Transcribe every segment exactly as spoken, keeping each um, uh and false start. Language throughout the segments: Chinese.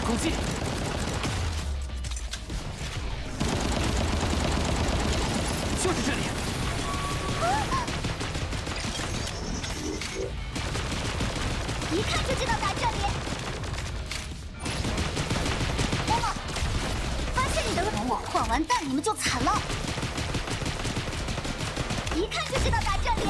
攻击！就是这里！ 一看就知道打这里。妈妈，发现你的等我换完蛋，你们就惨了。一看就知道打这里。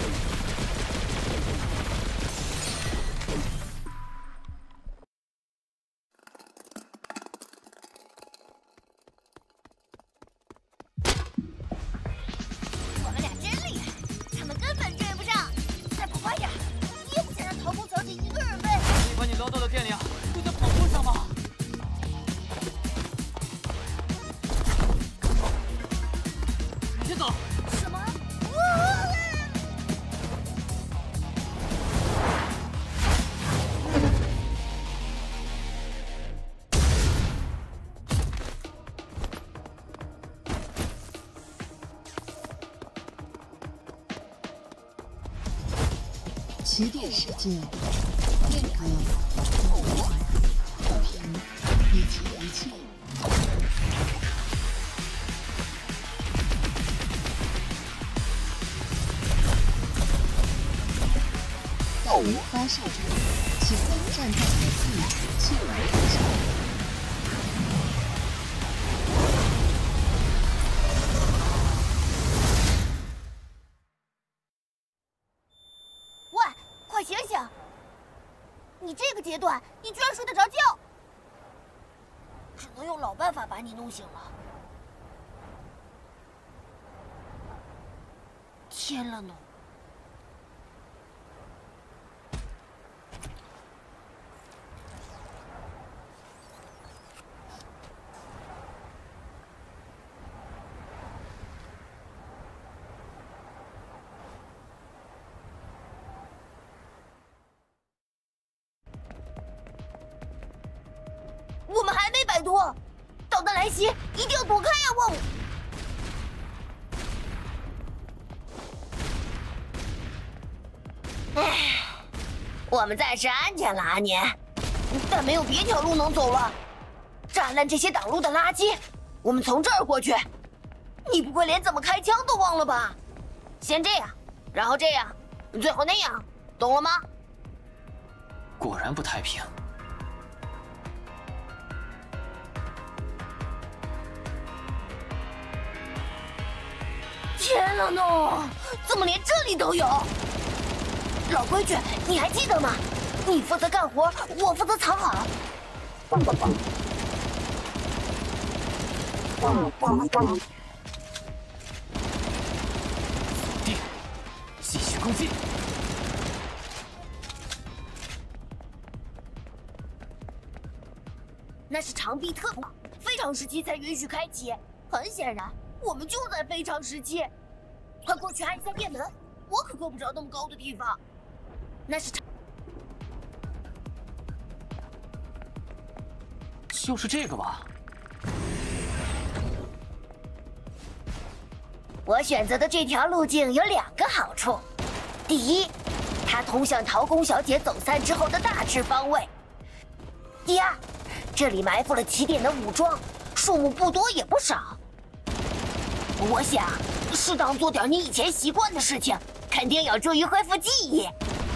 起点世界，变革，和平，以及一切。道无发射中，请站在原地，切勿开枪。 醒醒！你这个阶段，你居然睡得着觉，只能用老办法把你弄醒了。天了呢！我们还没摆脱，导弹来袭，一定要躲开呀！旺！唉，我们暂时安全了，阿年，但没有别条路能走了。炸烂这些挡路的垃圾，我们从这儿过去。你不会连怎么开枪都忘了吧？先这样，然后这样，最后那样，懂了吗？ 果然不太平。 天了呢！怎么连这里都有？老规矩，你还记得吗？你负责干活，我负责藏好。 定，继续攻击。 那是长臂特工，非常时期才允许开启。很显然。 我们就在非常时期，快过去按一下电门，我可够不着那么高的地方。那是就是这个吧？ 我选择的这条路径有两个好处：第一，它通向陶宫小姐走散之后的大致方位；第二，这里埋伏了起点的武装，数目不多也不少。 我想，适当做点你以前习惯的事情，肯定有助于恢复记忆。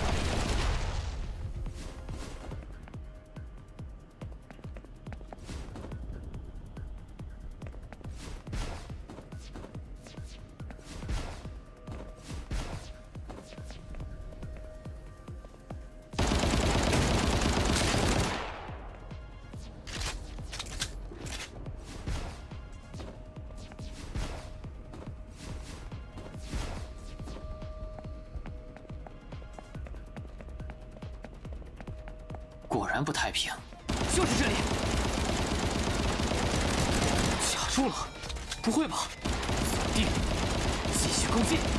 果然不太平，就是这里，卡住了，不会吧？锁定，继续攻击。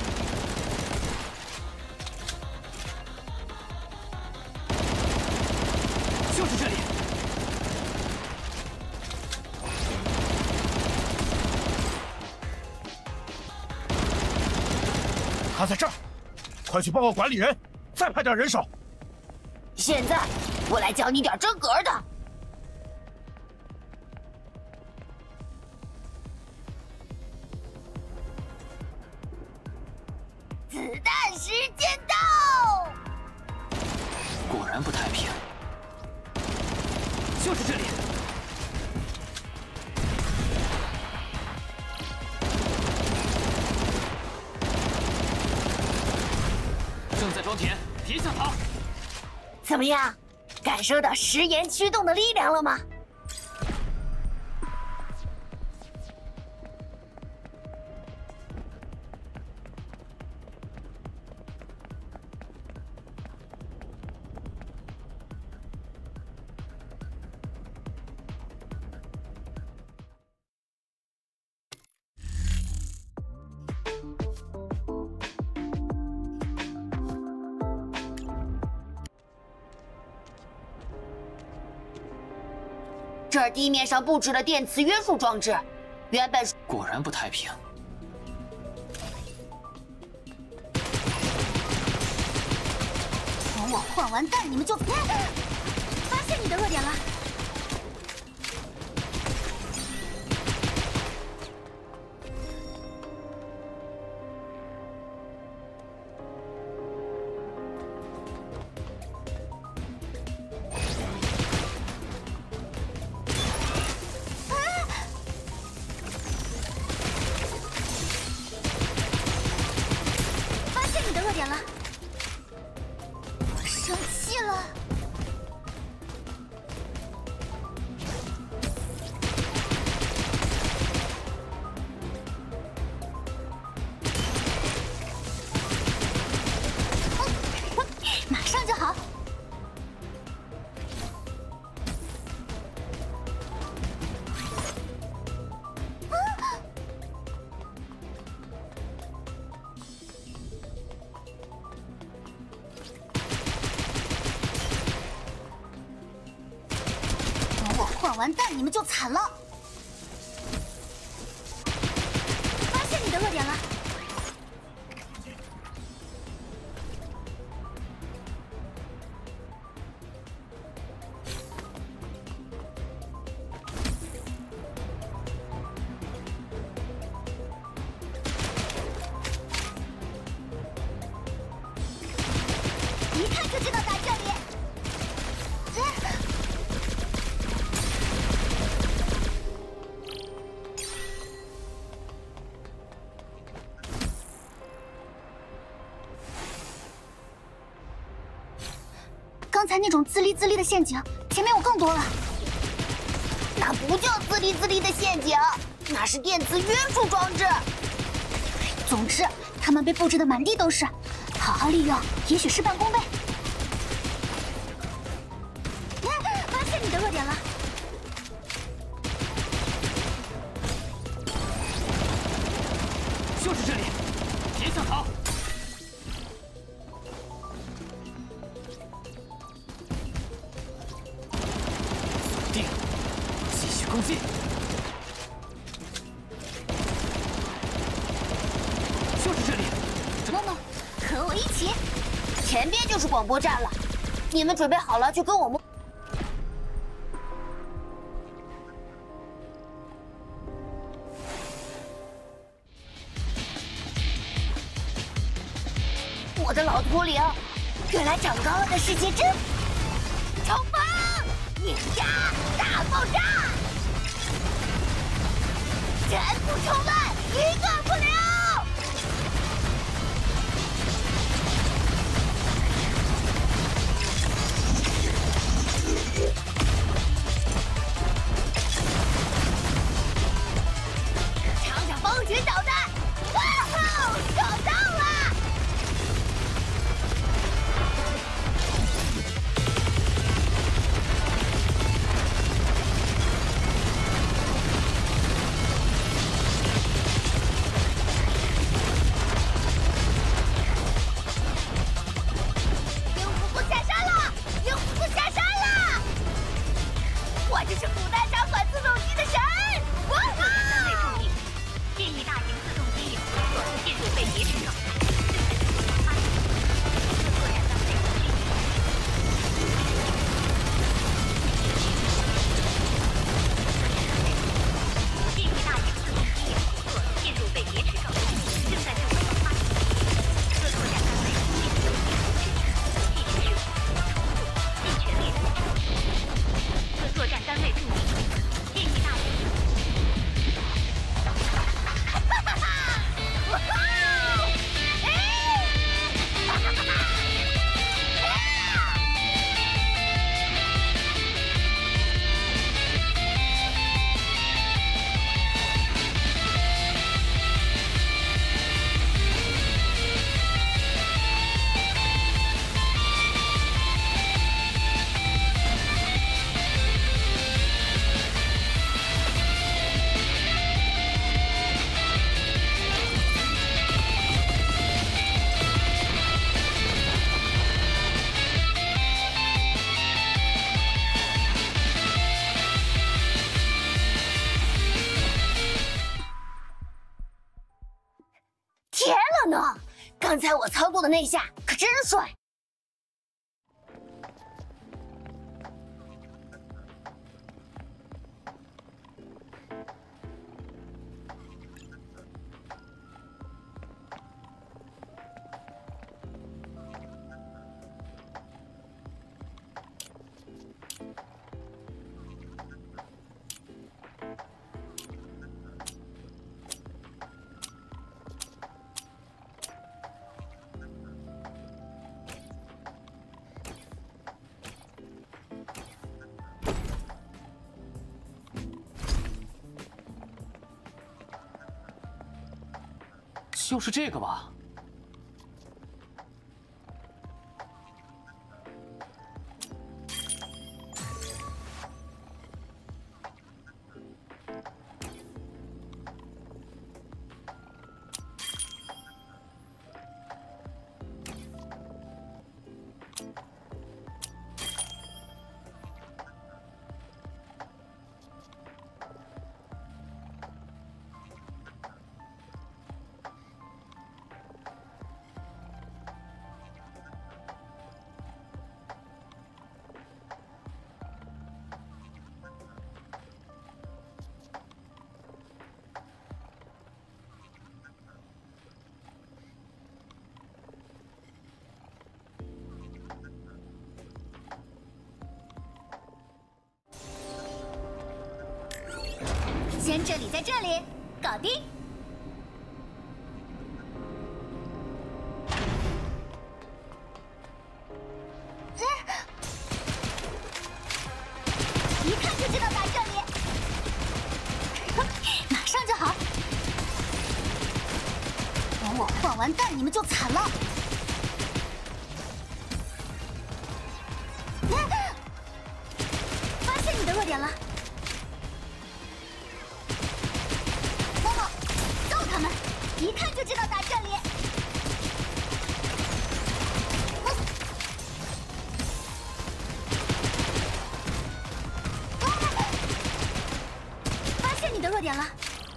就是这里。 他在这儿，快去报告管理人，再派点人手。 现在，我来教你点真格的。 子弹时间到！ 果然不太平。就是这里。正在装填，别想逃！ 怎么样？感受到食盐驱动的力量了吗？ 这儿地面上布置了电磁约束装置，原本果然不太平。 等我换完弹，你们就发现你的弱点了。点了，我生气了。马上就好。换完弹，你们就惨了。发现你的弱点了。一看就知道打这里。 刚才那种滋哩滋哩的陷阱，前面有更多了。那不叫滋哩滋哩的陷阱，那是电磁约束装置。总之，他们被布置的满地都是，好好利用，也许事半功倍。发现你的弱点了。 就是这里，别想逃！ 攻击！就是这里， 默默，和我一起。前边就是广播站了，你们准备好了就跟我们。我的老图灵，原来长高了的世界真……冲锋！碾压！大爆炸！ 全部冲烂，一个不留！尝尝风群导弹！哇吼，找到了！ 刚才我操作的那下可真帅。 就是这个吧？ 先这里，在这里，搞定。一看就知道打这里，马上就好。等我换完弹，你们就惨了。发现你的弱点了。 一看就知道打这里。嗯、发现你的弱点了。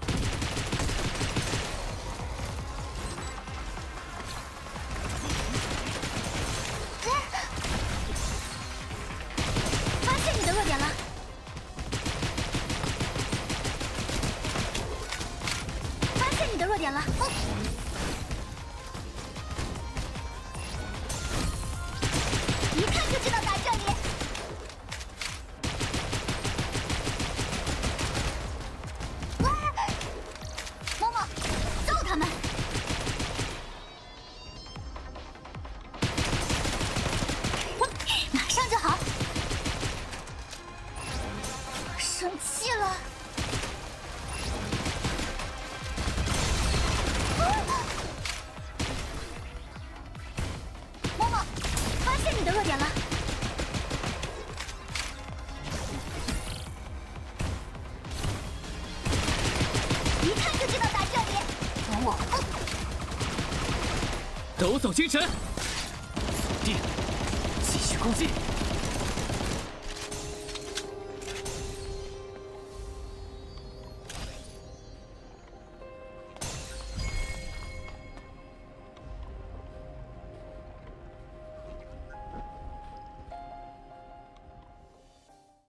发现你的弱点了。 你的弱点了，嗯、一看就知道打这里。嬷嬷，揍他们！马上就好。生气了。 嬷嬷，发现你的弱点了。一看就知道打这里。等我。 抖擞精神，定，继续攻击。